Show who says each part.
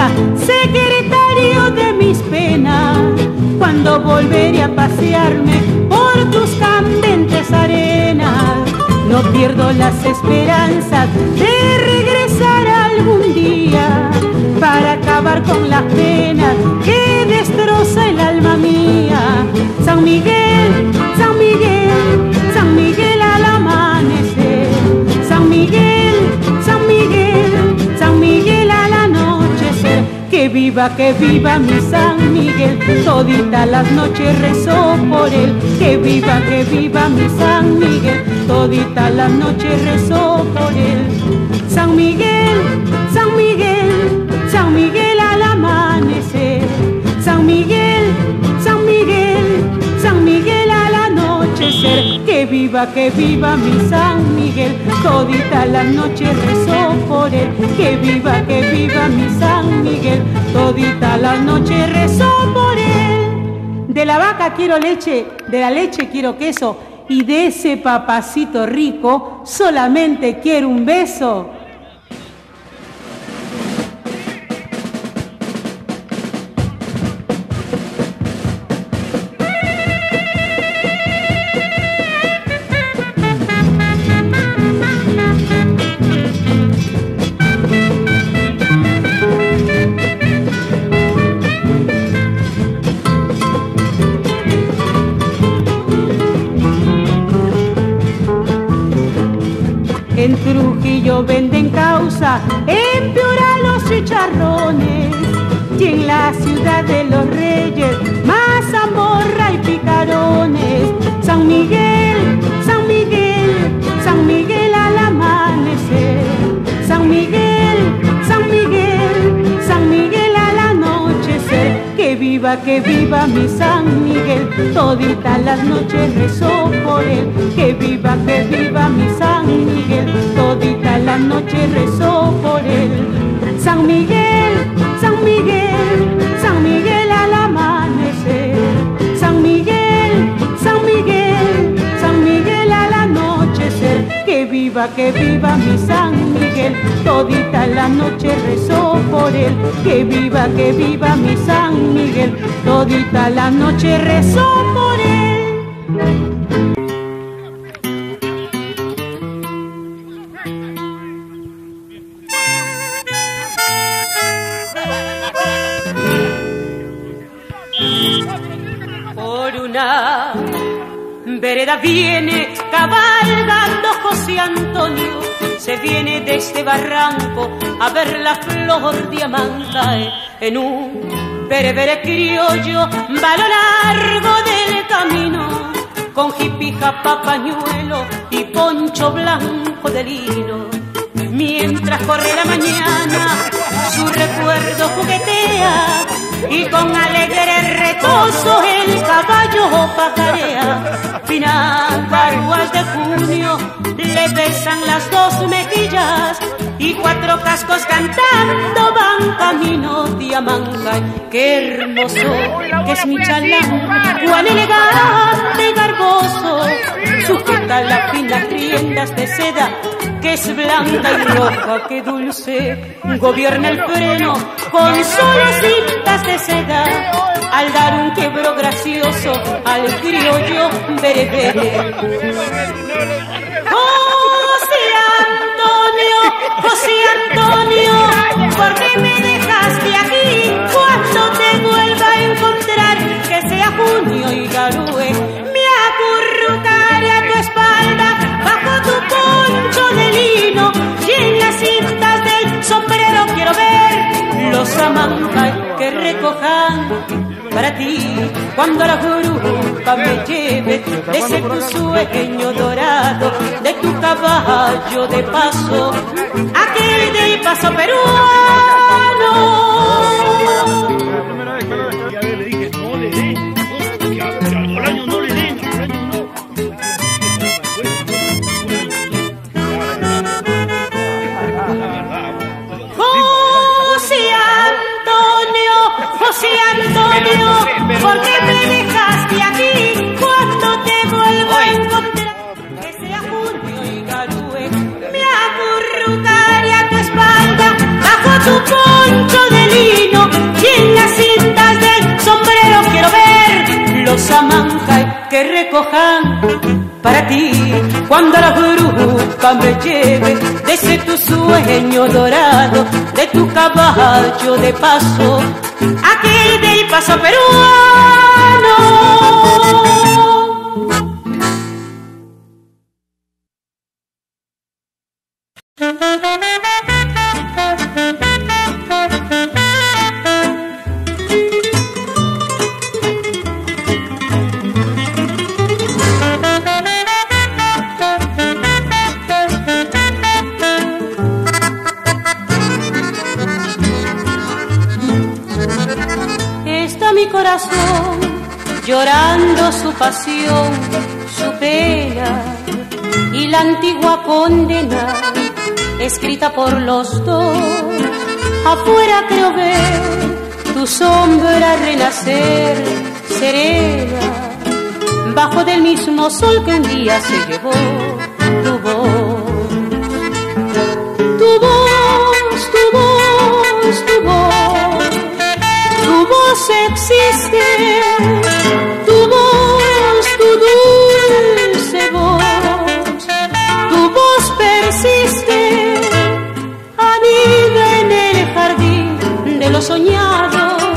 Speaker 1: secretario de mis penas. Cuando volveré a pasearme por tus candentes arenas, no pierdo las esperanzas de regresar algún día para acabar con las penas que destroza el alma mía. San Miguel, San Miguel, San Miguel al amanecer. San Miguel, San Miguel, San Miguel al anochecer. Que viva mi San Miguel, todita las noches rezó por él. Que viva mi San Miguel, todita las noches rezó por él. San Miguel, San Miguel, San Miguel al amanecer. San Miguel, San Miguel, San Miguel al anochecer. Que viva mi San Miguel, todita las noches rezó por él. Que viva mi San Miguel, todita las noches rezó por él. De la vaca quiero leche, de la leche quiero queso, y de ese papacito rico solamente quiero un beso. En Trujillo venden causa, en Piura los chicharrones, y en la ciudad de los reyes, mazamorra y picarones. San Miguel, San Miguel, San Miguel al amanecer. San Miguel, San Miguel, San Miguel al anochecer. Que viva mi San Miguel, todita las noches rezó por él. Que viva mi San Miguel, todita las noches rezó por él. San Miguel, San Miguel, San Miguel al amanecer. San Miguel, San Miguel, San Miguel al anochecer. Que viva mi San Miguel, todita la noche rezó por él. Que viva mi San Miguel, todita la noche rezó por él. Por una vereda viene cabalgando José Antonio, se viene de este barranco a ver la flor diamante. En un berebere criollo va a lo largo del camino, con jipija, papañuelo y poncho blanco de lino. Mientras corre la mañana, su recuerdo juguetea, y con alegre retozo el caballo pacarea. Finas barbuas de junio le besan las dos mejillas, y cuatro cascos cantando van camino de Amancay. Qué hermoso que es mi chalán, cuán elegante y garboso, sujeta las finas riendas de seda, que es blanca y roja, que dulce gobierna el freno con solo cintas de seda, al dar un quiebro gracioso al criollo berebere. José Antonio, ¿por qué me dejaste aquí? Cuando te vuelva a encontrar, que sea junio y garúe, me acurrucaré a tu espalda bajo tu poncho de lino, y en las cintas del sombrero quiero ver los Amancay que recojan para ti, cuando la grupa me lleve de ese tu sueño dorado, de tu caballo de paso, aquel del paso peruano. José Antonio, ¿por qué me dejaste aquí? Cuando te vuelvo a encontrar, que sea junio y garúe, me acurrucaré a tu espalda bajo tu poncho de lino. que recojan para ti cuando la bruja me lleve de ese tu sueño dorado, de tu caballo de paso, aquel del paso peruano. Mi corazón llorando su pasión, su pena y la antigua condena escrita por los dos. Afuera creo ver tu sombra renacer serena bajo del mismo sol que un día se llevó tu voz. Tu voz, tu voz, tu voz. Tu voz existe, tu voz, tu dulce voz, tu voz persiste, anida en el jardín de lo soñado,